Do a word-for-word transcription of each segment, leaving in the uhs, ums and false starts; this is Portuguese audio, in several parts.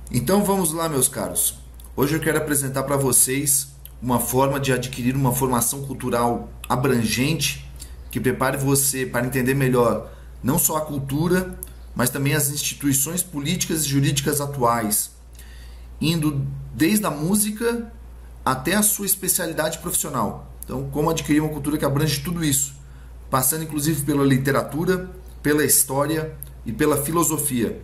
Então vamos lá, meus caros. Hoje eu quero apresentar para vocês uma forma de adquirir uma formação cultural abrangente que prepare você para entender melhor não só a cultura, mas também as instituições políticas e jurídicas atuais, indo desde a música até a sua especialidade profissional. Então, como adquirir uma cultura que abrange tudo isso, passando inclusive pela literatura, pela história e pela filosofia.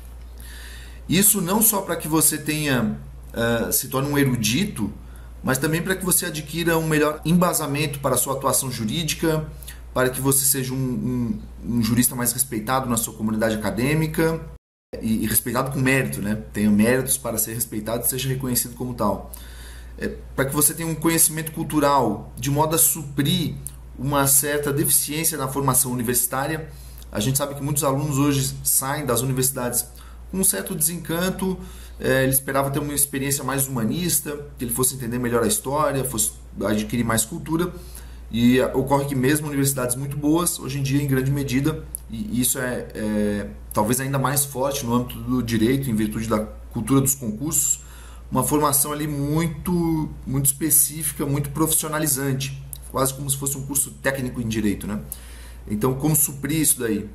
Isso não só para que você tenha uh, se torne um erudito, mas também para que você adquira um melhor embasamento para a sua atuação jurídica, para que você seja um, um, um jurista mais respeitado na sua comunidade acadêmica e, e respeitado com mérito, né? Tenha méritos para ser respeitado e seja reconhecido como tal. É, para que você tenha um conhecimento cultural de modo a suprir uma certa deficiência na formação universitária. A gente sabe que muitos alunos hoje saem das universidades com um certo desencanto. É, ele esperava ter uma experiência mais humanista, que ele fosse entender melhor a história, fosse adquirir mais cultura, e ocorre que mesmo universidades muito boas, hoje em dia em grande medida, e isso é, é talvez ainda mais forte no âmbito do direito, em virtude da cultura dos concursos, uma formação ali muito, muito específica, muito profissionalizante, quase como se fosse um curso técnico em direito, né? Então, como suprir isso daí?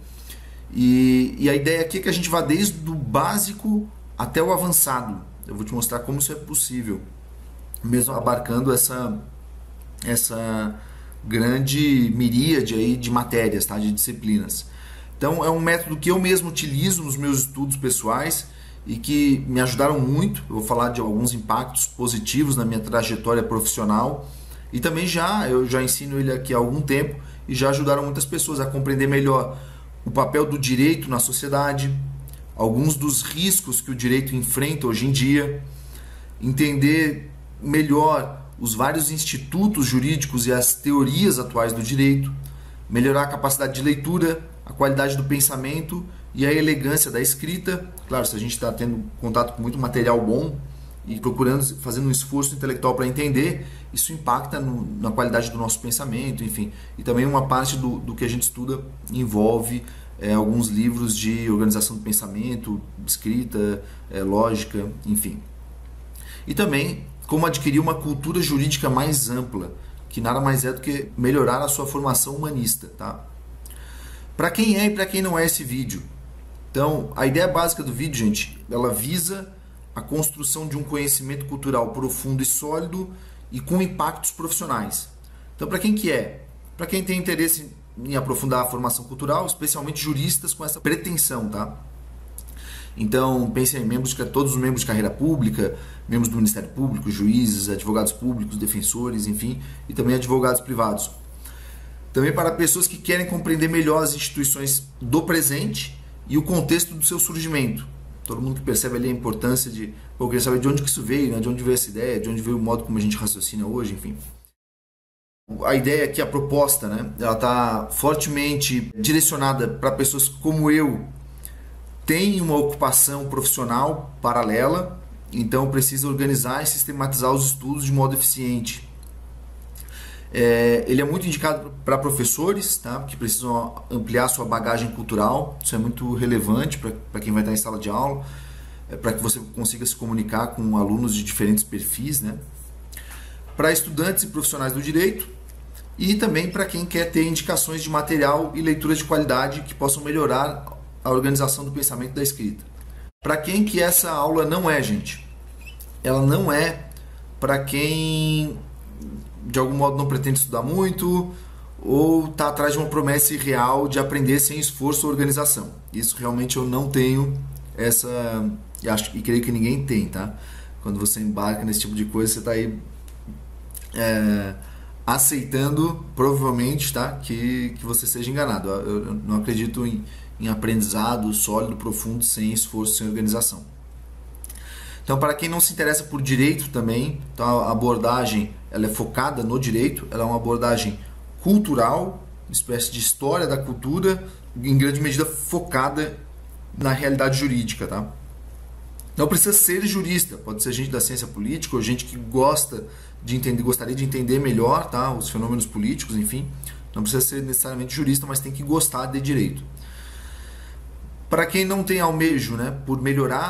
E, e a ideia aqui é que a gente vá desde o básico até o avançado. Eu vou te mostrar como isso é possível, mesmo abarcando essa, essa grande miríade aí de matérias, tá? De disciplinas. Então é um método que eu mesmo utilizo nos meus estudos pessoais e que me ajudaram muito. Eu vou falar de alguns impactos positivos na minha trajetória profissional, e também já eu já ensino ele aqui há algum tempo e já ajudaram muitas pessoas a compreender melhor o papel do direito na sociedade, alguns dos riscos que o direito enfrenta hoje em dia, entender melhor os vários institutos jurídicos e as teorias atuais do direito, melhorar a capacidade de leitura, a qualidade do pensamento e a elegância da escrita. Claro, se a gente está tendo contato com muito material bom e procurando, fazendo um esforço intelectual para entender, isso impacta no, na qualidade do nosso pensamento, enfim. E também uma parte do, do que a gente estuda envolve é, alguns livros de organização do pensamento, escrita, é, lógica, enfim. E também como adquirir uma cultura jurídica mais ampla, que nada mais é do que melhorar a sua formação humanista, tá? Para quem é e para quem não é esse vídeo? Então, a ideia básica do vídeo, gente, ela visa a construção de um conhecimento cultural profundo e sólido e com impactos profissionais. Então, para quem que é? Para quem tem interesse em aprofundar a formação cultural, especialmente juristas com essa pretensão, tá? Então, pensem em membros, todos os membros de carreira pública, membros do Ministério Público, juízes, advogados públicos, defensores, enfim, e também advogados privados. Também para pessoas que querem compreender melhor as instituições do presente e o contexto do seu surgimento. Todo mundo que percebe ali a importância de, pô, eu queria saber de onde que isso veio, né? De onde veio essa ideia, de onde veio o modo como a gente raciocina hoje, enfim. A ideia aqui, a proposta, né? Ela está fortemente direcionada para pessoas como eu, tem uma ocupação profissional paralela, então precisa organizar e sistematizar os estudos de modo eficiente. É, ele é muito indicado para professores, tá? Que precisam ampliar sua bagagem cultural. Isso é muito relevante para quem vai estar em sala de aula, é, para que você consiga se comunicar com alunos de diferentes perfis, né? Para estudantes e profissionais do direito, e também para quem quer ter indicações de material e leituras de qualidade que possam melhorar a organização do pensamento da escrita. Para quem que essa aula não é, gente? Ela não é para quem de algum modo não pretende estudar muito ou está atrás de uma promessa irreal de aprender sem esforço ou organização. Isso realmente eu não tenho essa, e acho e creio que ninguém tem, tá? Quando você embarca nesse tipo de coisa, você está aí é, aceitando provavelmente, tá? Que, que você seja enganado. Eu, eu não acredito em, em aprendizado sólido, profundo, sem esforço, sem organização. Então, para quem não se interessa por direito também, então a abordagem ela é focada no direito, ela é uma abordagem cultural, uma espécie de história da cultura, em grande medida focada na realidade jurídica, tá? Não precisa ser jurista, pode ser gente da ciência política ou gente que gosta de entender, gostaria de entender melhor, tá, os fenômenos políticos, enfim. Não precisa ser necessariamente jurista, mas tem que gostar de direito. Para quem não tem almejo, né, por melhorar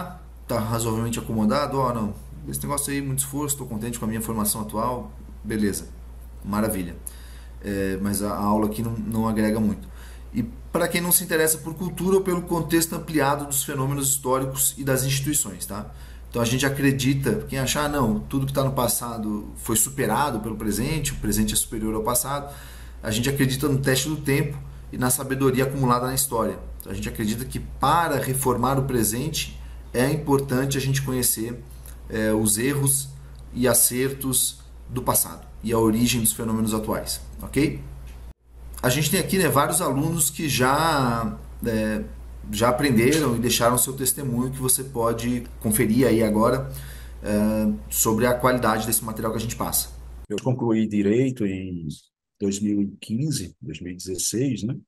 tá razoavelmente acomodado, ó, oh, não, esse negócio aí, muito esforço, estou contente com a minha formação atual, beleza, maravilha. É, mas a, a aula aqui não, não agrega muito. E para quem não se interessa por cultura ou pelo contexto ampliado dos fenômenos históricos e das instituições, tá? Então a gente acredita, quem achar, ah, não, tudo que está no passado foi superado pelo presente, o presente é superior ao passado, a gente acredita no teste do tempo e na sabedoria acumulada na história. Então, a gente acredita que para reformar o presente é importante a gente conhecer é, os erros e acertos do passado e a origem dos fenômenos atuais, ok? A gente tem aqui, né, vários alunos que já é, já aprenderam e deixaram seu testemunho que você pode conferir aí agora é, sobre a qualidade desse material que a gente passa. Eu concluí Direito em dois mil e quinze, dois mil e dezesseis, né?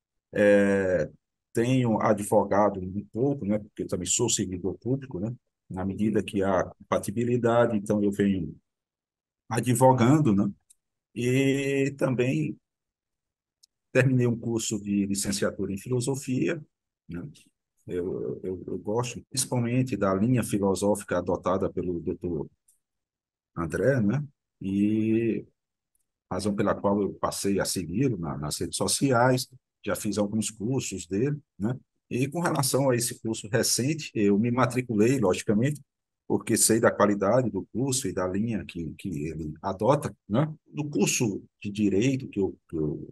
É, tenho advogado um pouco, né? Porque eu também sou servidor público, né? Na medida que há compatibilidade, então eu venho advogando, né? E também terminei um curso de licenciatura em filosofia, né? Eu, eu, eu gosto principalmente da linha filosófica adotada pelo doutor André, né? E razão pela qual eu passei a segui-lo na, nas redes sociais, já fiz alguns cursos dele, né? E com relação a esse curso recente, eu me matriculei, logicamente, porque sei da qualidade do curso e da linha que, que ele adota, né? No curso de Direito que eu, que eu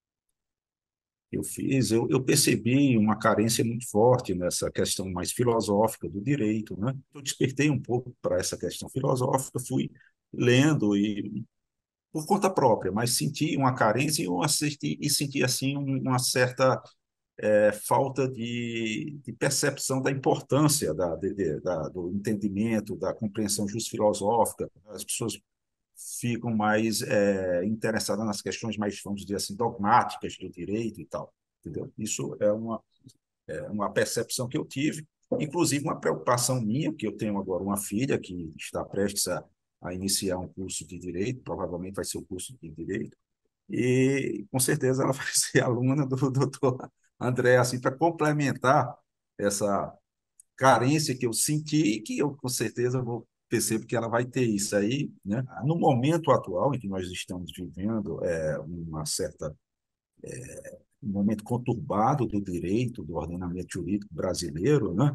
eu fiz, eu, eu percebi uma carência muito forte nessa questão mais filosófica do direito, né? Eu despertei um pouco para essa questão filosófica, fui lendo e por conta própria, mas senti uma carência e, eu assisti, e senti assim uma certa é, falta de, de percepção da importância da, de, de, da, do entendimento, da compreensão justo-filosófica. As pessoas ficam mais é, interessadas nas questões mais, vamos dizer assim, dogmáticas do direito e tal. Entendeu? Isso é uma, é uma percepção que eu tive, inclusive uma preocupação minha, que eu tenho agora uma filha que está prestes a, a iniciar um curso de Direito, provavelmente vai ser o curso de Direito, e com certeza ela vai ser aluna do doutor André, assim, para complementar essa carência que eu senti e que eu com certeza vou percebo que ela vai ter isso aí, né? No momento atual em que nós estamos vivendo, é uma certa um momento conturbado do direito, do ordenamento jurídico brasileiro, né?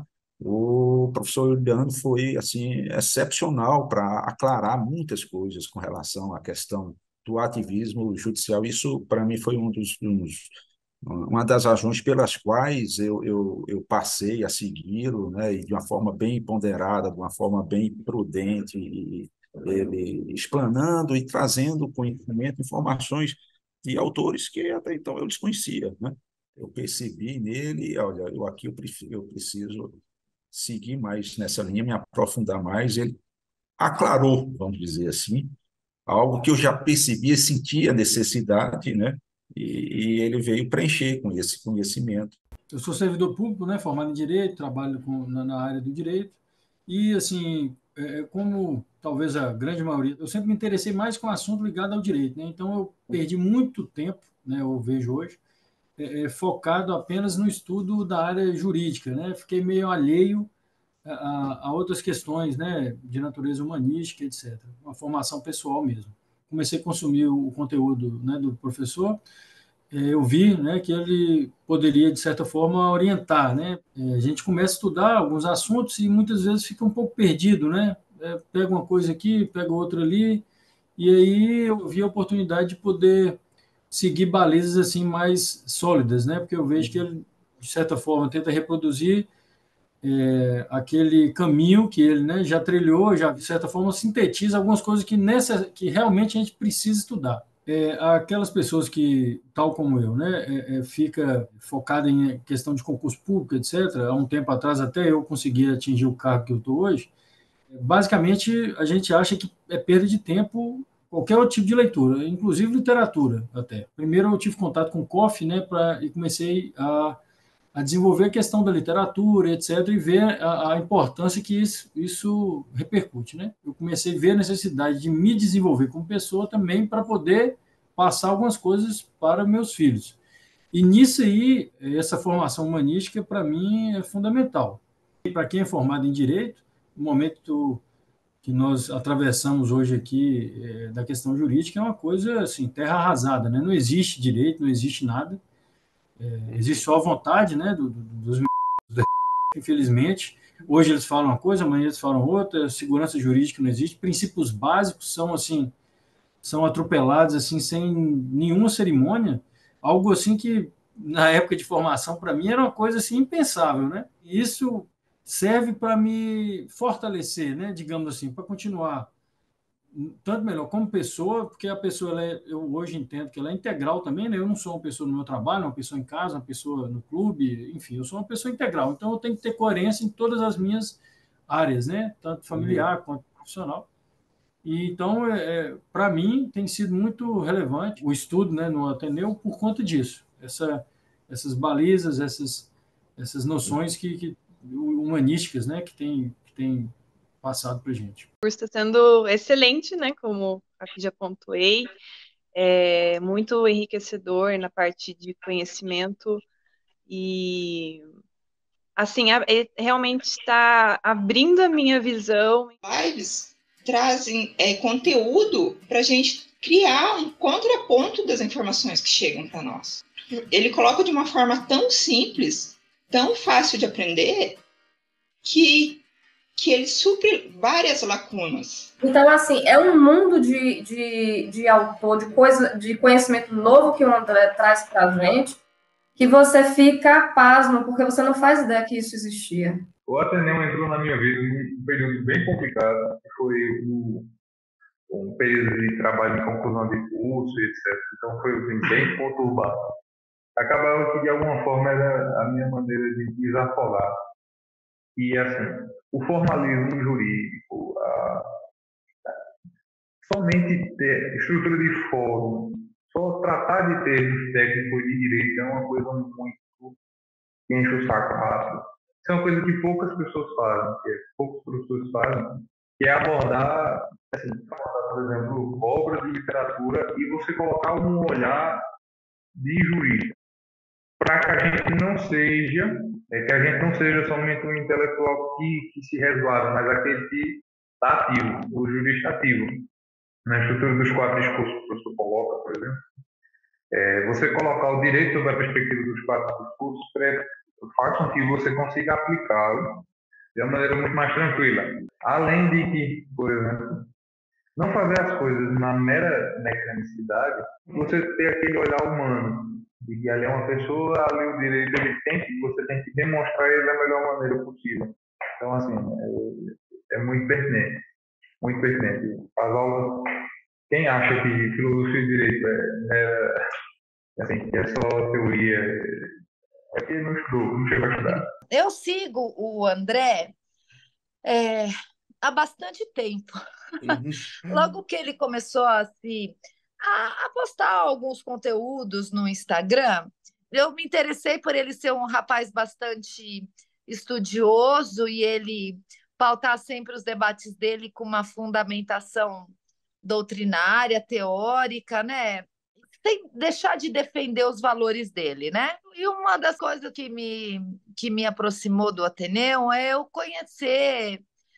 O professor Juliano foi assim excepcional para aclarar muitas coisas com relação à questão do ativismo judicial. Isso, para mim, foi um dos, uns, uma das razões pelas quais eu, eu, eu passei a segui-lo, né? E de uma forma bem ponderada, de uma forma bem prudente, e ele explanando e trazendo conhecimento, informações de autores que até então eu desconhecia, né? Eu percebi nele, olha, eu aqui eu, prefiro, eu preciso seguir mais nessa linha, me aprofundar mais. Ele aclarou, vamos dizer assim, algo que eu já percebia, sentia necessidade, né? E, e ele veio preencher com esse conhecimento. Eu sou servidor público, né, formado em Direito, trabalho com, na, na área do Direito, e, assim, é, como talvez a grande maioria, eu sempre me interessei mais com o assunto ligado ao direito, né? Então eu perdi muito tempo, né, eu vejo hoje, é, é, focado apenas no estudo da área jurídica, né? Fiquei meio alheio a, a outras questões, né, de natureza humanística, etcétera. Uma formação pessoal mesmo. Comecei a consumir o conteúdo, né, do professor, eu vi, né, que ele poderia, de certa forma, orientar, né? A gente começa a estudar alguns assuntos e muitas vezes fica um pouco perdido, né? É, pega uma coisa aqui, pega outra ali, e aí eu vi a oportunidade de poder seguir balizas assim mais sólidas, né? Porque eu vejo que ele, de certa forma, tenta reproduzir é, aquele caminho que ele, né, já trilhou, já de certa forma sintetiza algumas coisas que, nessa, que realmente a gente precisa estudar. É, aquelas pessoas que, tal como eu, né, é, é, fica focada em questão de concurso público, etcétera. Há um tempo atrás até eu consegui atingir o cargo que eu estou hoje. Basicamente, a gente acha que é perda de tempo qualquer outro tipo de leitura, inclusive literatura até. Primeiro eu tive contato com o C O F, né, pra, e comecei a a desenvolver a questão da literatura, etcétera, e ver a, a importância que isso, isso repercute, né? Eu comecei a ver a necessidade de me desenvolver como pessoa também para poder passar algumas coisas para meus filhos. E nisso aí, essa formação humanística, para mim, é fundamental. Para quem é formado em Direito, o momento que nós atravessamos hoje aqui é, da questão jurídica é uma coisa assim, terra arrasada, né? Não existe direito, não existe nada. É, existe só a vontade, né, do, do, dos infelizmente. Hoje eles falam uma coisa, amanhã eles falam outra, segurança jurídica não existe, princípios básicos são assim, são atropelados assim sem nenhuma cerimônia, algo assim que na época de formação para mim era uma coisa assim impensável, né? E isso serve para me fortalecer, né, digamos assim, para continuar tanto melhor como pessoa, porque a pessoa, ela é, eu hoje entendo que ela é integral também, né? Eu não sou uma pessoa no meu trabalho, uma pessoa em casa, uma pessoa no clube, enfim, eu sou uma pessoa integral. Então, eu tenho que ter coerência em todas as minhas áreas, né? Tanto familiar uhum. quanto profissional. E, então, é, para mim, tem sido muito relevante o estudo, né, no Ateneu por conta disso. Essa, essas balizas, essas, essas noções que, que, humanísticas, né, que tem, que tem passado para a gente. O curso está sendo excelente, né? Como aqui já pontuei, é muito enriquecedor na parte de conhecimento e, assim, é, realmente está abrindo a minha visão. Lives trazem é, conteúdo para a gente criar um contraponto das informações que chegam para nós. Ele coloca de uma forma tão simples, tão fácil de aprender, que que ele supre várias lacunas. Então, assim, é um mundo de, de, de autor, de, coisa, de conhecimento novo que o André traz para a gente, que você fica pasmo, porque você não faz ideia que isso existia. O Ateneu entrou na minha vida num período bem complicado, que foi um, um período de trabalho de conclusão de curso, etcétera. Então, foi assim, bem conturbado. Acabava que, de alguma forma, era a minha maneira de desafogar. E, assim, o formalismo jurídico, a, a, somente ter estrutura de fórum, só tratar de termos técnicos de direito é uma coisa muito que enche o saco rápido. Isso é uma coisa que poucas pessoas fazem, que poucos professores fazem, que é abordar, assim, abordar, por exemplo, obras de literatura e você colocar um olhar de jurista, para que a gente não seja É que a gente não seja somente um intelectual que, que se resguarda, mas aquele que está ativo, o jurista ativo. Na estrutura dos quatro discursos que o professor coloca, por exemplo, é, você colocar o direito sob a perspectiva dos quatro discursos faz com que você consiga aplicá-lo de uma maneira muito mais tranquila. Além de que, por exemplo, não fazer as coisas na mera mecanicidade, você ter aquele olhar humano. E que ali é uma pessoa, ali o direito ele tem que, você tem que demonstrar ele da melhor maneira possível. Então, assim, é, é muito pertinente. Muito pertinente. As aulas, quem acha que filosofia e direito é, é, assim, é só teoria, é que não estudou, não chegou a estudar. Eu sigo o André é, há bastante tempo. Logo que ele começou a se... a postar alguns conteúdos no Instagram, eu me interessei por ele ser um rapaz bastante estudioso e ele pautar sempre os debates dele com uma fundamentação doutrinária, teórica, né? Sem deixar de defender os valores dele, né? E uma das coisas que me, que me aproximou do Ateneu é eu conhecer...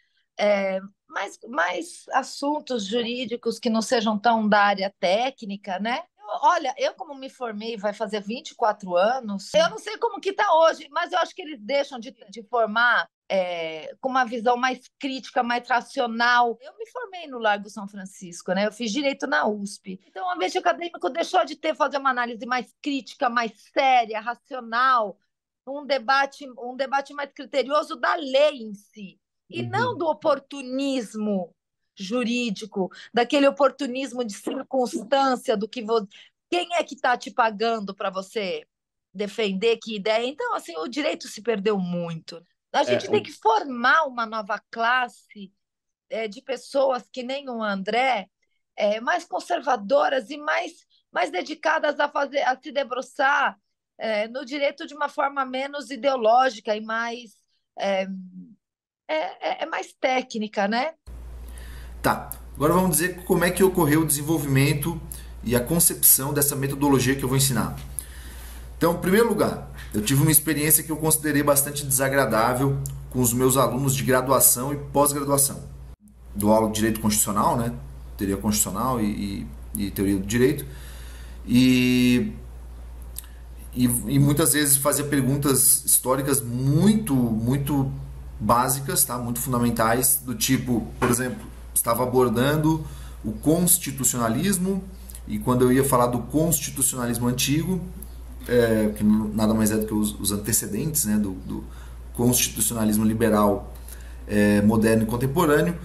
É, mais, mais assuntos jurídicos que não sejam tão da área técnica, né? Olha, eu como me formei vai fazer vinte e quatro anos, eu não sei como que está hoje, mas eu acho que eles deixam de, de formar é, com uma visão mais crítica, mais racional. Eu me formei no Largo São Francisco, né? Eu fiz Direito na U S P. Então, o ambiente acadêmico deixou de ter, fazer uma análise mais crítica, mais séria, racional, um debate, um debate mais criterioso da lei em si. E uhum. não do oportunismo jurídico, daquele oportunismo de circunstância, do que você... Quem é que está te pagando para você defender que ideia? Então, assim, o direito se perdeu muito. A gente é, tem o... que formar uma nova classe é, de pessoas que nem o André, é, mais conservadoras e mais, mais dedicadas a, fazer, a se debruçar é, no direito de uma forma menos ideológica e mais... É, É, é mais técnica, né? Tá, agora vamos dizer como é que ocorreu o desenvolvimento e a concepção dessa metodologia que eu vou ensinar. Então, em primeiro lugar, eu tive uma experiência que eu considerei bastante desagradável com os meus alunos de graduação e pós-graduação. Dou aula de direito constitucional, né? Teoria constitucional e, e, e teoria do direito. E, e, e muitas vezes fazia perguntas históricas muito, muito básicas, tá? Muito fundamentais, do tipo, por exemplo, estava abordando o constitucionalismo, e quando eu ia falar do constitucionalismo antigo, é, que nada mais é do que os, os antecedentes, né, do, do constitucionalismo liberal é, moderno e contemporâneo,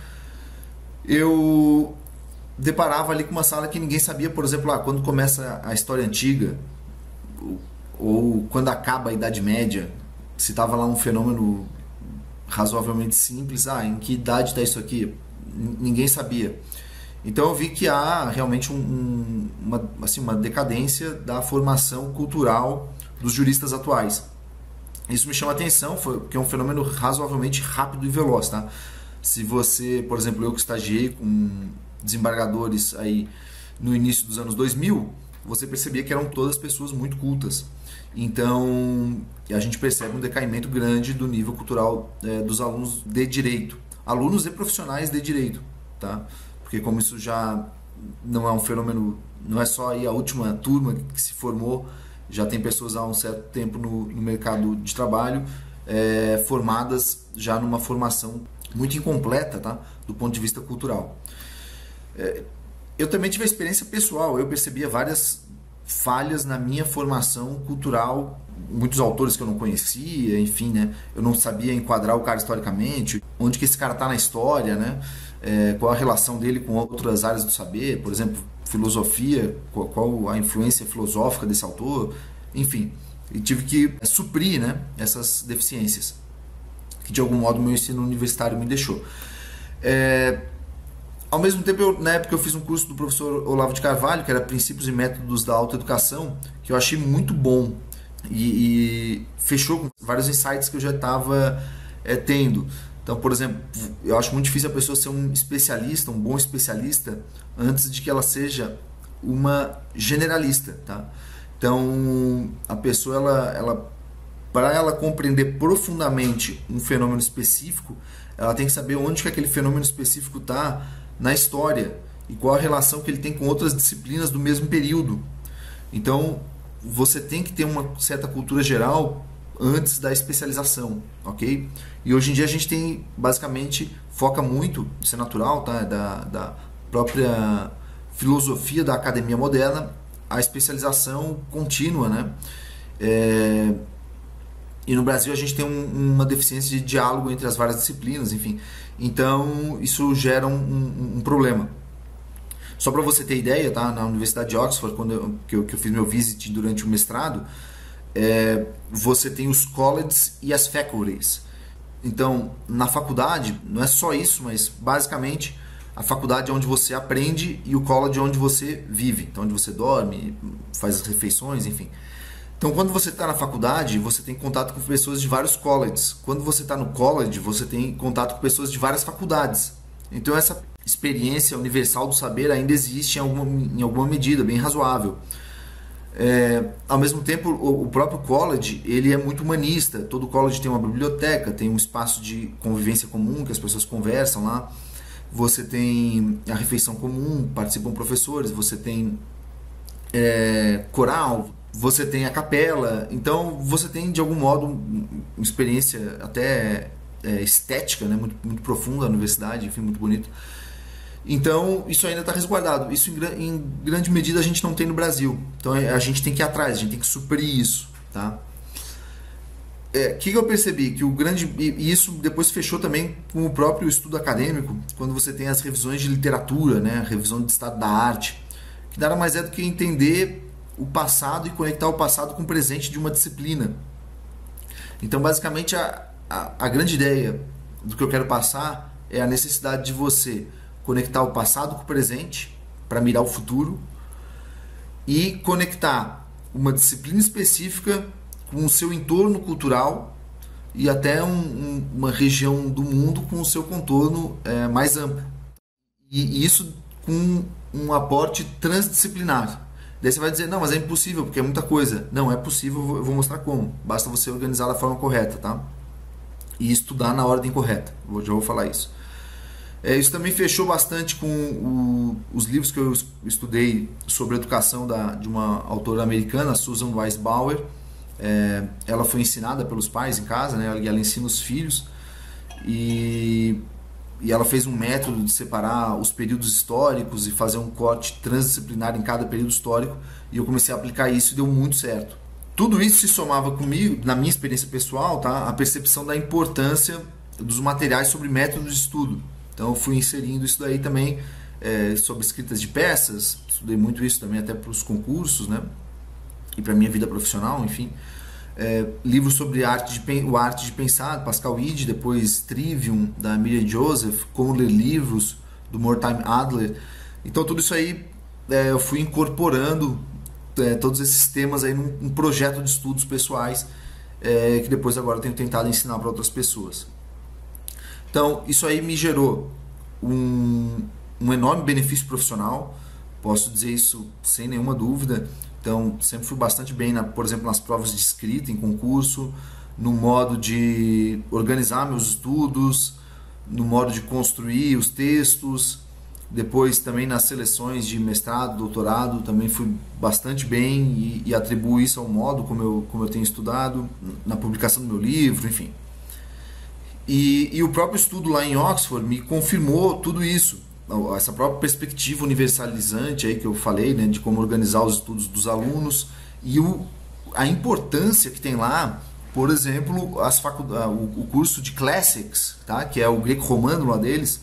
eu deparava ali com uma sala que ninguém sabia, por exemplo, ah, quando começa a história antiga, ou, ou quando acaba a Idade Média, se estava lá um fenômeno razoavelmente simples, ah, em que idade está isso aqui? Ninguém sabia. Então eu vi que há realmente um, um, uma, assim, uma decadência da formação cultural dos juristas atuais. Isso me chama a atenção, porque é um fenômeno razoavelmente rápido e veloz, tá? Se você, por exemplo, eu que estagiei com desembargadores aí no início dos anos dois mil, você percebia que eram todas pessoas muito cultas. Então, a gente percebe um decaimento grande do nível cultural é, dos alunos de direito. Alunos e profissionais de direito, tá? Porque como isso já não é um fenômeno, não é só aí a última turma que se formou, já tem pessoas há um certo tempo no, no mercado de trabalho, é, formadas já numa formação muito incompleta, tá? Do ponto de vista cultural. É, eu também tive a experiência pessoal, eu percebia várias falhas na minha formação cultural, muitos autores que eu não conhecia, enfim, né? Eu não sabia enquadrar o cara historicamente, onde que esse cara está na história, né? É, qual a relação dele com outras áreas do saber, por exemplo, filosofia, qual, qual a influência filosófica desse autor, enfim, e tive que suprir, né, essas deficiências que de algum modo o meu ensino universitário me deixou. É, ao mesmo tempo, eu, na época eu fiz um curso do professor Olavo de Carvalho, que era Princípios e Métodos da Autoeducação, que eu achei muito bom e, e fechou com vários insights que eu já estava é, tendo. Então, por exemplo, eu acho muito difícil a pessoa ser um especialista, um bom especialista, antes de que ela seja uma generalista, tá? Então, a pessoa, ela, ela, para ela compreender profundamente um fenômeno específico, ela tem que saber onde que aquele fenômeno específico está na história e qual a relação que ele tem com outras disciplinas do mesmo período. Então, você tem que ter uma certa cultura geral antes da especialização, ok? E hoje em dia a gente tem, basicamente, foca muito, isso é natural, tá? Da, da própria filosofia da academia moderna, a especialização contínua, né? É, e no Brasil a gente tem um, uma deficiência de diálogo entre as várias disciplinas, enfim. Então, isso gera um, um, um problema. Só para você ter ideia, tá? Na Universidade de Oxford, quando eu, que, eu, que eu fiz meu visit durante o mestrado, É, você tem os colleges e as faculties. Então, na faculdade, não é só isso, mas basicamente a faculdade é onde você aprende e o college é onde você vive, então onde você dorme, faz as refeições, enfim. Então, quando você está na faculdade, você tem contato com pessoas de vários colleges. Quando você está no college, você tem contato com pessoas de várias faculdades. Então, essa experiência universal do saber ainda existe em alguma, em alguma medida, bem razoável. É, ao mesmo tempo, o, o próprio college, ele é muito humanista. Todo college tem uma biblioteca, tem um espaço de convivência comum, que as pessoas conversam lá. Você tem a refeição comum, participam professores, você tem é, coral, você tem a capela. Então, você tem, de algum modo, uma experiência até é, estética, né, muito, muito profunda na universidade, enfim, muito bonito. Então, isso ainda está resguardado. Isso, em, em grande medida, a gente não tem no Brasil. Então, a gente tem que ir atrás, a gente tem que suprir isso, tá? É, que, que eu percebi? Que o grande... E isso depois fechou também com o próprio estudo acadêmico, quando você tem as revisões de literatura, né? A revisão de estado da arte, que nada mais é do que entender o passado e conectar o passado com o presente de uma disciplina. Então, basicamente, a, a, a grande ideia do que eu quero passar é a necessidade de você conectar o passado com o presente para mirar o futuro e conectar uma disciplina específica com o seu entorno cultural e até um, um, uma região do mundo com o seu contorno é, mais amplo. E, e isso com um aporte transdisciplinar. Daí você vai dizer, não, mas é impossível, porque é muita coisa. Não, é possível, eu vou mostrar como. Basta você organizar da forma correta, tá? e estudar na ordem correta. Eu já vou falar isso. É, isso também fechou bastante com o, os livros que eu estudei sobre educação da, de uma autora americana, Susan Weisbauer. É, ela foi ensinada pelos pais em casa, né? E ela ensina os filhos. E, e ela fez um método de separar os períodos históricos e fazer um corte transdisciplinar em cada período histórico. E eu comecei a aplicar isso e deu muito certo. Tudo isso se somava comigo, na minha experiência pessoal, tá? A percepção da importância dos materiais sobre métodos de estudo. Então eu fui inserindo isso daí também, é, sobre escritas de peças, estudei muito isso também até para os concursos, né? E para a minha vida profissional, enfim. É, livros sobre arte de, o Arte de Pensar, Pascal Ide, depois Trivium, da Miriam Joseph, Como Ler Livros, do Mortimer Adler. Então tudo isso aí é, eu fui incorporando é, todos esses temas aí num, num projeto de estudos pessoais, é, que depois agora eu tenho tentado ensinar para outras pessoas. Então, isso aí me gerou um, um enorme benefício profissional, posso dizer isso sem nenhuma dúvida. Então, sempre fui bastante bem, na, por exemplo, nas provas de escrita, em concurso, no modo de organizar meus estudos, no modo de construir os textos. Depois, também nas seleções de mestrado, doutorado, também fui bastante bem e, e atribuo isso ao modo como eu, como eu tenho estudado, na publicação do meu livro, enfim. E, e o próprio estudo lá em Oxford me confirmou tudo isso, essa própria perspectiva universalizante aí que eu falei, né, de como organizar os estudos dos alunos e o, a importância que tem lá, por exemplo, as facu, o, o curso de Classics, tá, que é o greco-romano lá deles.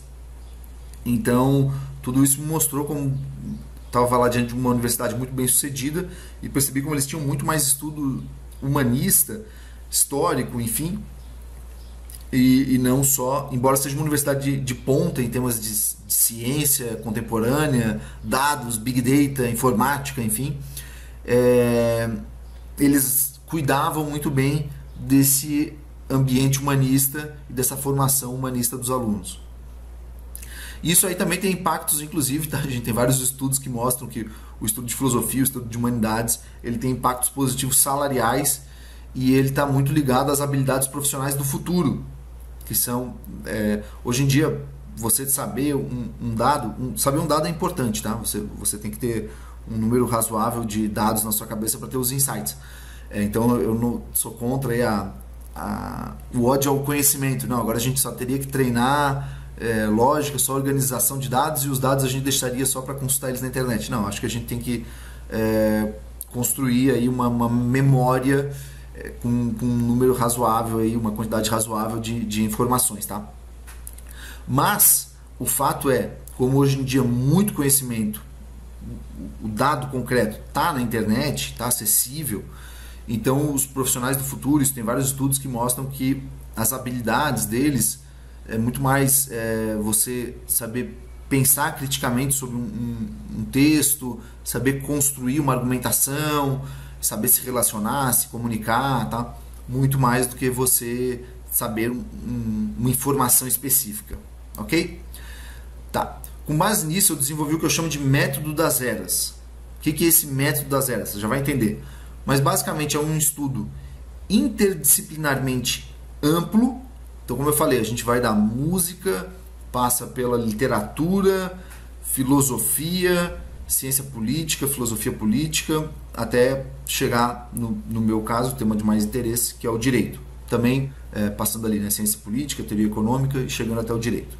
Então, tudo isso me mostrou como estava lá diante de uma universidade muito bem sucedida e percebi como eles tinham muito mais estudo humanista, histórico, enfim. E, e não só, embora seja uma universidade de, de ponta em temas de, de ciência contemporânea, dados, big data, informática, enfim, é, eles cuidavam muito bem desse ambiente humanista e dessa formação humanista dos alunos. Isso aí também tem impactos, inclusive, tá? A gente tem vários estudos que mostram que o estudo de filosofia, o estudo de humanidades, ele tem impactos positivos salariais e ele está muito ligado às habilidades profissionais do futuro, que são, é, hoje em dia, você saber um, um dado, um, saber um dado é importante, tá? Você, você tem que ter um número razoável de dados na sua cabeça para ter os insights. É, então, eu não sou contra aí a, a, o ódio ao conhecimento. Não, agora a gente só teria que treinar é, lógica, só organização de dados, e os dados a gente deixaria só para consultar eles na internet. Não, acho que a gente tem que é, construir aí uma, uma memória Com, com um número razoável, aí, uma quantidade razoável de, de informações, tá? Mas o fato é, como hoje em dia muito conhecimento, o dado concreto está na internet, está acessível, então os profissionais do futuro, isso tem vários estudos que mostram que as habilidades deles é muito mais é, você saber pensar criticamente sobre um, um, um texto, saber construir uma argumentação, saber se relacionar, se comunicar, tá? Muito mais do que você saber um, uma informação específica, ok? Tá. Com base nisso, eu desenvolvi o que eu chamo de método das eras. O que é esse método das eras? Você já vai entender. Mas basicamente é um estudo interdisciplinarmente amplo. Então, como eu falei, a gente vai da música, passa pela literatura, filosofia, ciência política, filosofia política, até chegar, no, no meu caso, o tema de mais interesse, que é o direito. Também é, passando ali, né, ciência política, teoria econômica e chegando até o direito.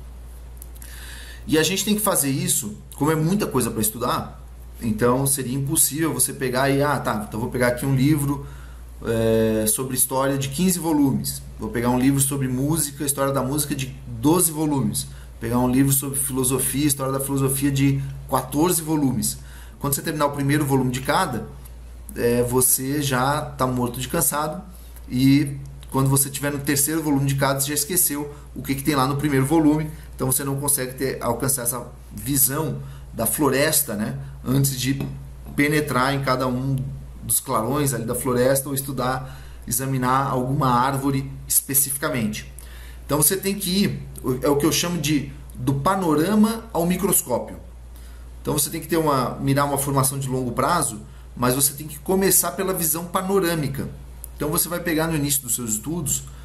E a gente tem que fazer isso, como é muita coisa para estudar, então seria impossível você pegar e, ah, tá, então vou pegar aqui um livro é, sobre história de quinze volumes, vou pegar um livro sobre música, história da música de doze volumes, pegar um livro sobre filosofia, história da filosofia de quatorze volumes. Quando você terminar o primeiro volume de cada, é, você já está morto de cansado, e quando você estiver no terceiro volume de cada, você já esqueceu o que, que tem lá no primeiro volume, então você não consegue ter, alcançar essa visão da floresta, né, antes de penetrar em cada um dos clarões ali da floresta ou estudar, examinar alguma árvore especificamente. Então você tem que ir, é o que eu chamo de do panorama ao microscópio. Então você tem que ter uma, mirar uma formação de longo prazo, mas você tem que começar pela visão panorâmica. Então você vai pegar no início dos seus estudos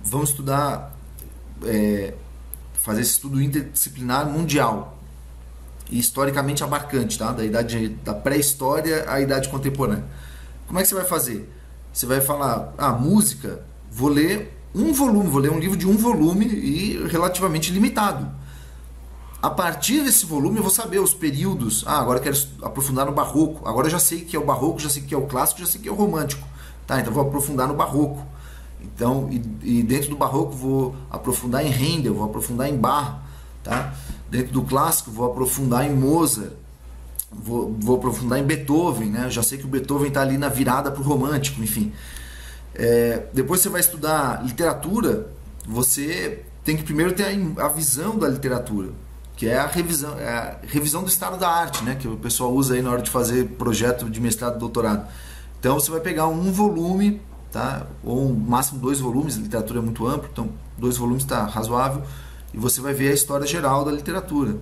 vamos estudar, é, fazer esse estudo interdisciplinar mundial e historicamente abarcante, tá? Da idade da pré-história à idade contemporânea. Como é que você vai fazer? Você vai falar, ah, música, vou ler um volume, vou ler um livro de um volume e relativamente limitado. A partir desse volume eu vou saber os períodos. Ah, agora eu quero aprofundar no barroco. Agora eu já sei que é o barroco, já sei que é o clássico, já sei que é o romântico. Tá, então eu vou aprofundar no barroco. Então, e, e dentro do barroco vou aprofundar em Handel, vou aprofundar em Bach. Tá? Dentro do clássico vou aprofundar em Mozart. Vou, vou aprofundar em Beethoven, né? Eu já sei que o Beethoven está ali na virada para o romântico, enfim. É, depois você vai estudar literatura, você tem que primeiro ter a, a visão da literatura, que é a revisão, é a revisão do estado da arte, né? Que o pessoal usa aí na hora de fazer projeto de mestrado e doutorado. Então você vai pegar um volume, tá? Ou um máximo dois volumes, a literatura é muito ampla, então dois volumes está razoável, e você vai ver a história geral da literatura.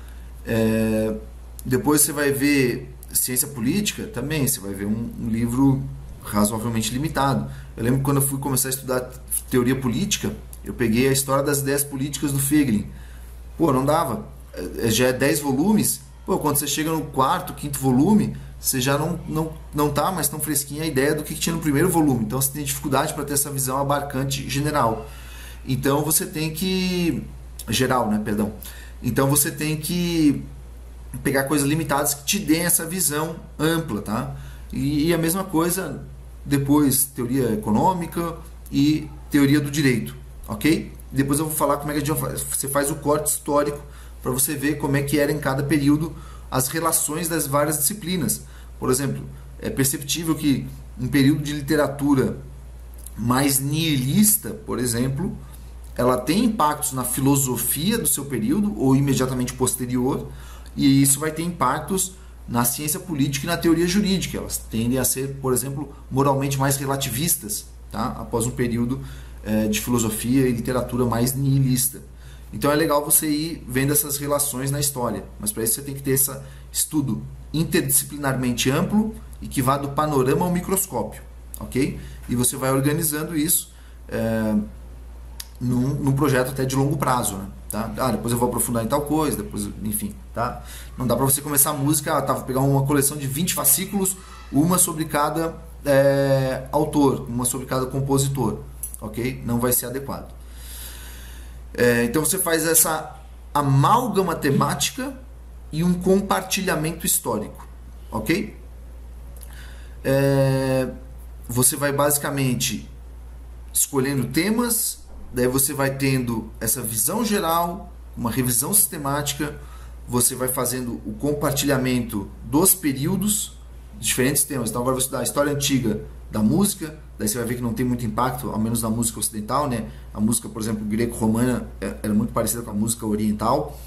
É, depois você vai ver ciência política, também você vai ver um, um livro razoavelmente limitado. Eu lembro que quando eu fui começar a estudar teoria política, eu peguei a história das ideias políticas do Feiglin. Pô, não dava. Já é dez volumes. Pô, quando você chega no quarto, quinto volume, você já não, não, não tá mais tão fresquinha a ideia do que tinha no primeiro volume. Então você tem dificuldade para ter essa visão abarcante general. Então você tem que... Geral, né? Perdão. Então você tem que pegar coisas limitadas que te deem essa visão ampla, tá? E, e a mesma coisa depois, teoria econômica e teoria do direito, ok? Depois eu vou falar como é que a gente faz. Você faz o corte histórico para você ver como é que era em cada período as relações das várias disciplinas. Por exemplo, é perceptível que um período de literatura mais nihilista, por exemplo, ela tem impactos na filosofia do seu período ou imediatamente posterior, e isso vai ter impactos na ciência política e na teoria jurídica. Elas tendem a ser, por exemplo, moralmente mais relativistas, tá? Após um período é, de filosofia e literatura mais nihilista. Então é legal você ir vendo essas relações na história, mas para isso você tem que ter esse estudo interdisciplinarmente amplo e que vá do panorama ao microscópio, ok? E você vai organizando isso é, num, num projeto até de longo prazo, né? Tá? Ah, depois eu vou aprofundar em tal coisa, depois, enfim, tá? Não dá para você começar a música, ah, tá, vou pegar uma coleção de vinte fascículos, uma sobre cada é, autor, uma sobre cada compositor, ok? Não vai ser adequado. É, então você faz essa amálgama temática e um compartilhamento histórico, ok? É, você vai basicamente escolhendo temas, daí você vai tendo essa visão geral, uma revisão sistemática, você vai fazendo o compartilhamento dos períodos, diferentes temas. Então agora eu vou estudar a história antiga da música, daí você vai ver que não tem muito impacto, ao menos na música ocidental, né? A música, por exemplo, greco-romana era muito parecida com a música oriental.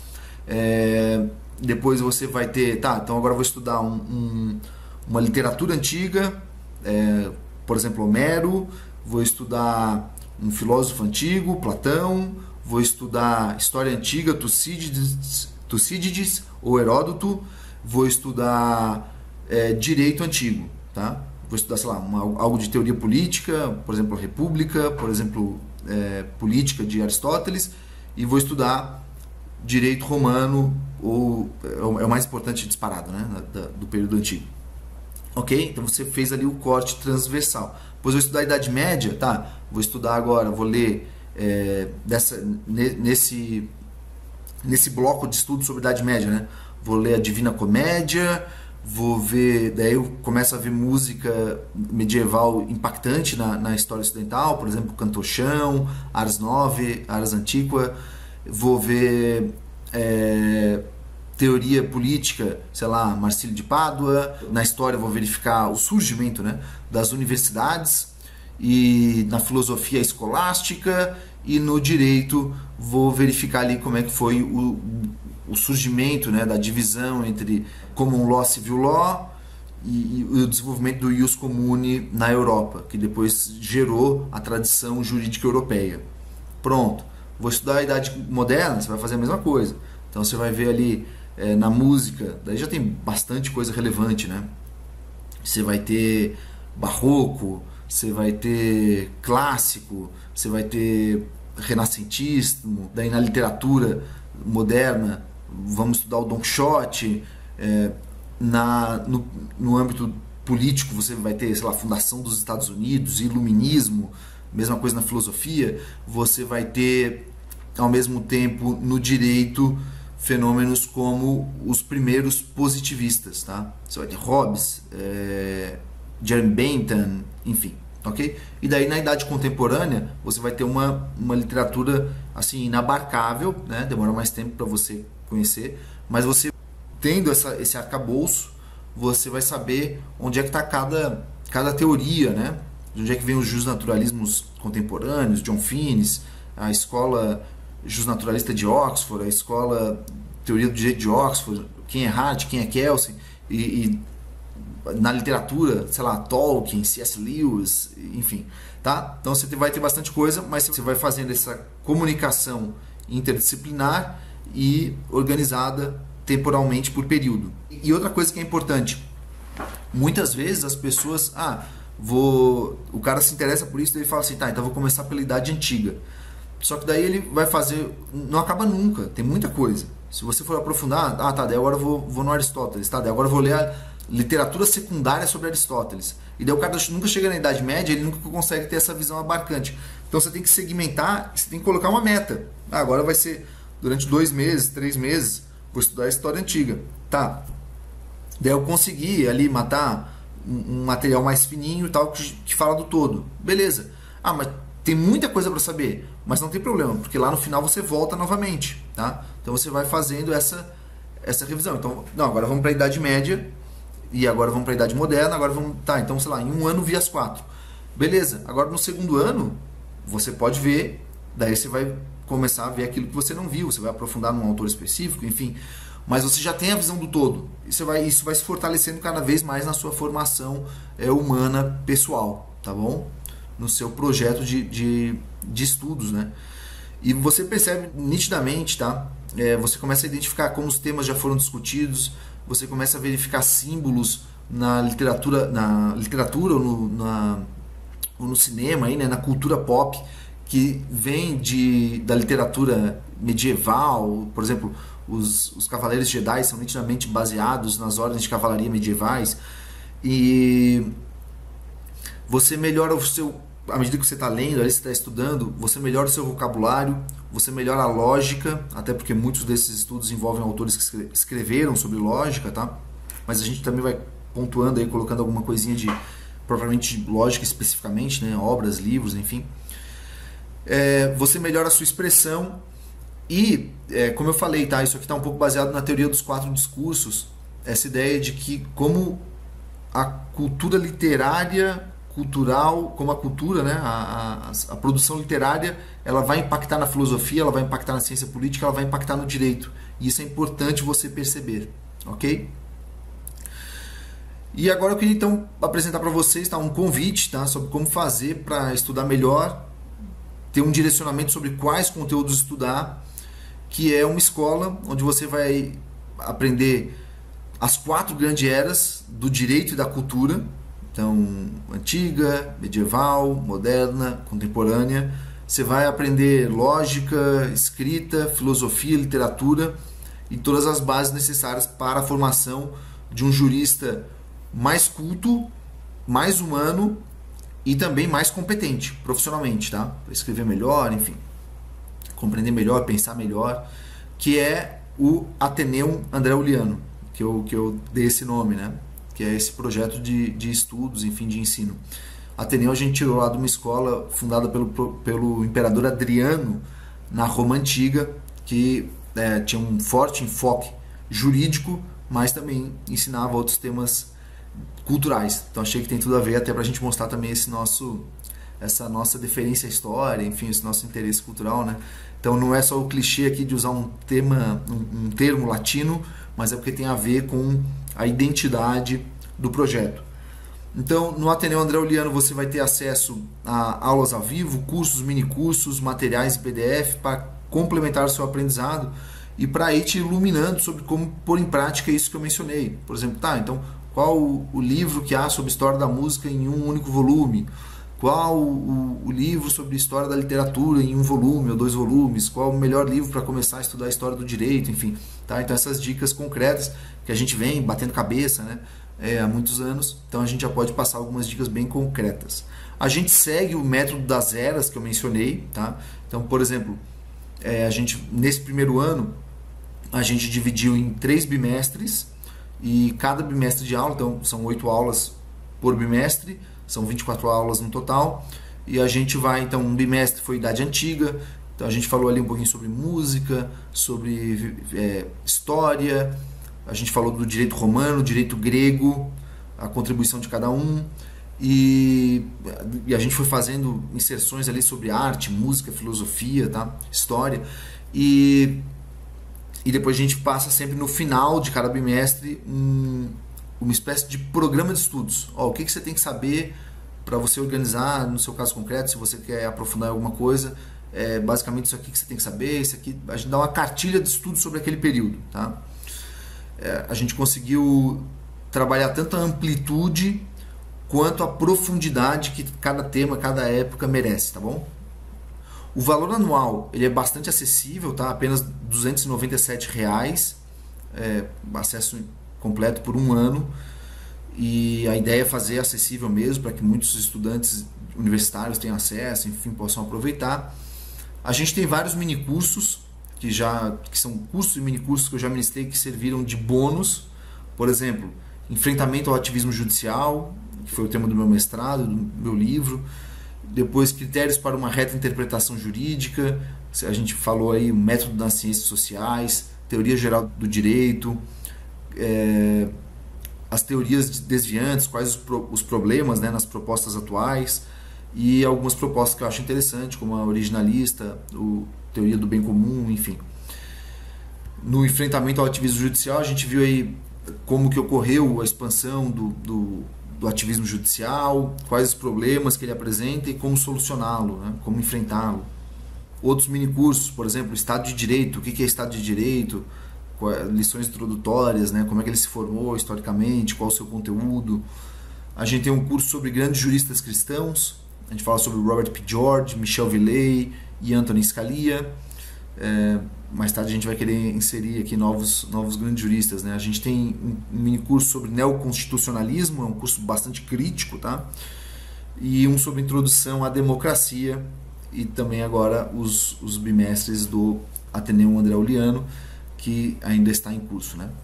É, depois você vai ter, tá, então agora eu vou estudar um, um, uma literatura antiga, é, por exemplo, Homero, vou estudar um filósofo antigo, Platão, vou estudar história antiga, Tucídides, Tucídides ou Heródoto, vou estudar é, direito antigo, tá? Vou estudar, sei lá, uma, algo de teoria política, por exemplo, República, por exemplo, é, política de Aristóteles, e vou estudar direito romano, ou é o mais importante disparado, né, da, do período antigo. Ok? Então você fez ali o corte transversal. Depois vou estudar a Idade Média, tá? Vou estudar agora, vou ler é, dessa, nesse, nesse bloco de estudo sobre a Idade Média, né? Vou ler a Divina Comédia, vou ver, daí eu começo a ver música medieval impactante na, na história ocidental, por exemplo, Cantochão, Ars Nove, Ars Antiqua, vou ver é, teoria política, sei lá, Marcílio de Pádua, na história vou verificar o surgimento, né, das universidades, e na filosofia escolástica, e no direito vou verificar ali como é que foi o, o surgimento, né, da divisão entre common law, civil law e, e o desenvolvimento do ius commune na Europa, que depois gerou a tradição jurídica europeia. Pronto. Vou estudar a Idade Moderna, você vai fazer a mesma coisa. Então você vai ver ali é, na música, daí já tem bastante coisa relevante, né? Você vai ter barroco, você vai ter clássico, você vai ter renascentismo, daí na literatura moderna vamos estudar o Don Quixote, é, na, no, no âmbito político você vai ter, sei lá, a fundação dos Estados Unidos, iluminismo, mesma coisa na filosofia, você vai ter ao mesmo tempo no direito fenômenos como os primeiros positivistas, tá? Você vai ter Hobbes, é, Jeremy Bentham, enfim, ok? E daí na idade contemporânea você vai ter uma, uma literatura assim inabarcável, né? Demora mais tempo para você conhecer, mas você tendo essa, esse arcabouço, você vai saber onde é que está cada, cada teoria, né? De onde é que vem os justnaturalismos contemporâneos, John Finnes, a escola justnaturalista de Oxford, a escola teoria do direito de Oxford, quem é Hart, quem é Kelsen, e, e na literatura, sei lá, Tolkien, C S Lewis, enfim, tá? Então você vai ter bastante coisa, mas você vai fazendo essa comunicação interdisciplinar e organizada temporalmente por período. E outra coisa que é importante, muitas vezes as pessoas, ah, vou, o cara se interessa por isso, daí ele fala assim, tá, então vou começar pela Idade Antiga. Só que daí ele vai fazer, não acaba nunca, tem muita coisa. Se você for aprofundar, ah tá, daí agora eu vou, vou no Aristóteles, tá, daí agora eu vou ler a literatura secundária sobre Aristóteles. E daí o cara nunca chega na Idade Média, ele nunca consegue ter essa visão abarcante. Então você tem que segmentar, você tem que colocar uma meta. Ah, agora vai ser durante dois meses, três meses, vou estudar a História Antiga. Tá, daí eu consegui ali matar um, um material mais fininho e tal, que, que fala do todo. Beleza. Ah, mas tem muita coisa para saber, mas não tem problema, porque lá no final você volta novamente, tá? Então você vai fazendo essa, essa revisão. Então, não, agora vamos para a Idade Média, e agora vamos para a Idade Moderna, agora vamos... Tá, então, sei lá, em um ano vi as quatro. Beleza, agora no segundo ano, você pode ver, daí você vai começar a ver aquilo que você não viu, você vai aprofundar num autor específico, enfim, mas você já tem a visão do todo. Isso vai, isso vai se fortalecendo cada vez mais na sua formação é, humana, pessoal, tá bom? No seu projeto de, de, de estudos, né? E você percebe nitidamente, tá? É, você começa a identificar como os temas já foram discutidos, você começa a verificar símbolos na literatura, na literatura ou no, na, ou no cinema, aí, né? Na cultura pop, que vem de, da literatura medieval. Por exemplo, os, os Cavaleiros Jedi são nitidamente baseados nas ordens de cavalaria medievais, e você melhora o seu, à medida que você está lendo, ali você está estudando, você melhora o seu vocabulário, você melhora a lógica, até porque muitos desses estudos envolvem autores que escreveram sobre lógica, tá? Mas a gente também vai pontuando aí, colocando alguma coisinha de, provavelmente, lógica especificamente, né? Obras, livros, enfim. É, você melhora a sua expressão e, é, como eu falei, tá? Isso aqui está um pouco baseado na teoria dos quatro discursos, essa ideia de que como a cultura literária, cultural, como a cultura, né, a, a, a produção literária, ela vai impactar na filosofia, ela vai impactar na ciência política, ela vai impactar no direito. E isso é importante você perceber, ok? E agora eu queria então apresentar para vocês, tá, um convite, tá, sobre como fazer para estudar melhor, ter um direcionamento sobre quais conteúdos estudar, que é uma escola onde você vai aprender as quatro grandes eras do direito e da cultura. Então, antiga, medieval, moderna, contemporânea. Você vai aprender lógica, escrita, filosofia, literatura e todas as bases necessárias para a formação de um jurista mais culto, mais humano e também mais competente profissionalmente, tá? Para escrever melhor, enfim, compreender melhor, pensar melhor, que é o Atheneum André Uliano, que eu, que eu dei esse nome, né? Que é esse projeto de, de estudos, enfim, de ensino. Ateneu a gente tirou lá de uma escola fundada pelo, pelo imperador Adriano, na Roma Antiga, que é, tinha um forte enfoque jurídico, mas também ensinava outros temas culturais. Então achei que tem tudo a ver, até para a gente mostrar também esse nosso, essa nossa deferência à história, enfim, esse nosso interesse cultural, né? Então não é só o clichê aqui de usar um, tema, um, um termo latino, mas é porque tem a ver com a identidade do projeto. Então, no Ateneu André Uliano você vai ter acesso a aulas ao vivo, cursos, minicursos, materiais em P D F para complementar o seu aprendizado e para ir te iluminando sobre como pôr em prática isso que eu mencionei. Por exemplo, tá, então, qual o, o livro que há sobre história da música em um único volume? qual o, o livro sobre história da literatura em um volume ou dois volumes, qual o melhor livro para começar a estudar a história do direito, enfim. Tá? Então essas dicas concretas que a gente vem batendo cabeça, né, é, há muitos anos, então a gente já pode passar algumas dicas bem concretas. A gente segue o método das eras que eu mencionei, tá? Então, por exemplo, é, a gente, nesse primeiro ano, a gente dividiu em três bimestres, e cada bimestre de aula, então são oito aulas por bimestre, são vinte e quatro aulas no total, e a gente vai, então, um bimestre foi Idade Antiga, então a gente falou ali um pouquinho sobre música, sobre é, história, a gente falou do direito romano, direito grego, a contribuição de cada um, e, e a gente foi fazendo inserções ali sobre arte, música, filosofia, tá? História, e, e depois a gente passa sempre no final de cada bimestre um, uma espécie de programa de estudos. Ó, o que, que você tem que saber para você organizar, no seu caso concreto, se você quer aprofundar em alguma coisa, é basicamente isso aqui que você tem que saber, isso aqui, a gente dá uma cartilha de estudos sobre aquele período, tá? É, a gente conseguiu trabalhar tanto a amplitude quanto a profundidade que cada tema, cada época merece, tá bom? O valor anual, ele é bastante acessível, tá? Apenas duzentos e noventa e sete reais, é, acesso completo por um ano, e a ideia é fazer acessível mesmo para que muitos estudantes universitários tenham acesso, enfim, possam aproveitar. A gente tem vários minicursos que já que são cursos e minicursos que eu já ministrei que serviram de bônus. Por exemplo, enfrentamento ao ativismo judicial, que foi o tema do meu mestrado, do meu livro. Depois, critérios para uma reta interpretação jurídica. A gente falou aí o método das ciências sociais, teoria geral do direito, é, as teorias desviantes, quais os, pro, os problemas, né, nas propostas atuais, e algumas propostas que eu acho interessante, como a originalista, o teoria do bem comum, enfim. No enfrentamento ao ativismo judicial, a gente viu aí como que ocorreu a expansão do, do, do ativismo judicial, quais os problemas que ele apresenta e como solucioná-lo, né, como enfrentá-lo. Outros minicursos, por exemplo, Estado de Direito, o que é Estado de Direito, lições introdutórias, né, como é que ele se formou historicamente, qual o seu conteúdo. A gente tem um curso sobre grandes juristas cristãos, a gente fala sobre Robert P. George, Michel Villei e Antonin Scalia. É, mais tarde a gente vai querer inserir aqui novos, novos grandes juristas, né? A gente tem um, um mini curso sobre neoconstitucionalismo, é um curso bastante crítico, tá? E um sobre introdução à democracia, e também agora os, os bimestres do Ateneu André Uliano, que ainda está em curso, né?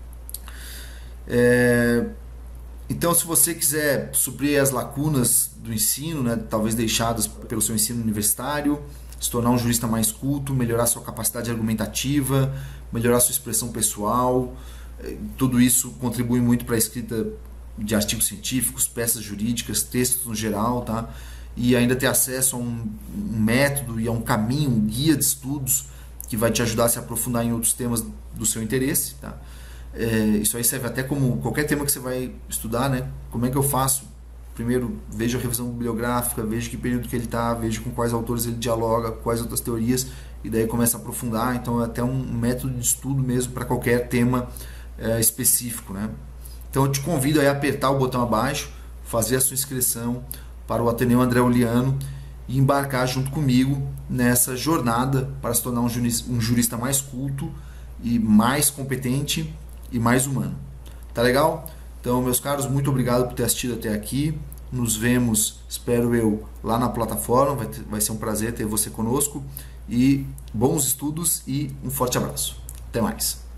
É, então, se você quiser suprir as lacunas do ensino, né, talvez deixadas pelo seu ensino universitário, se tornar um jurista mais culto, melhorar sua capacidade argumentativa, melhorar sua expressão pessoal, tudo isso contribui muito para a escrita de artigos científicos, peças jurídicas, textos no geral, tá? E ainda ter acesso a um, um método e a um caminho, um guia de estudos que vai te ajudar a se aprofundar em outros temas do seu interesse, tá? É, isso aí serve até como qualquer tema que você vai estudar, né? Como é que eu faço? Primeiro, vejo a revisão bibliográfica, vejo que período que ele está, vejo com quais autores ele dialoga, quais outras teorias, e daí começa a aprofundar. Então é até um método de estudo mesmo para qualquer tema é, específico, né? Então eu te convido aí a apertar o botão abaixo, fazer a sua inscrição para o Ateneu André Uliano e embarcar junto comigo nessa jornada para se tornar um jurista, um jurista mais culto e mais competente e mais humano. Tá legal? Então, meus caros, muito obrigado por ter assistido até aqui. Nos vemos, espero eu, lá na plataforma. Vai, ter, vai ser um prazer ter você conosco. E bons estudos e um forte abraço. Até mais.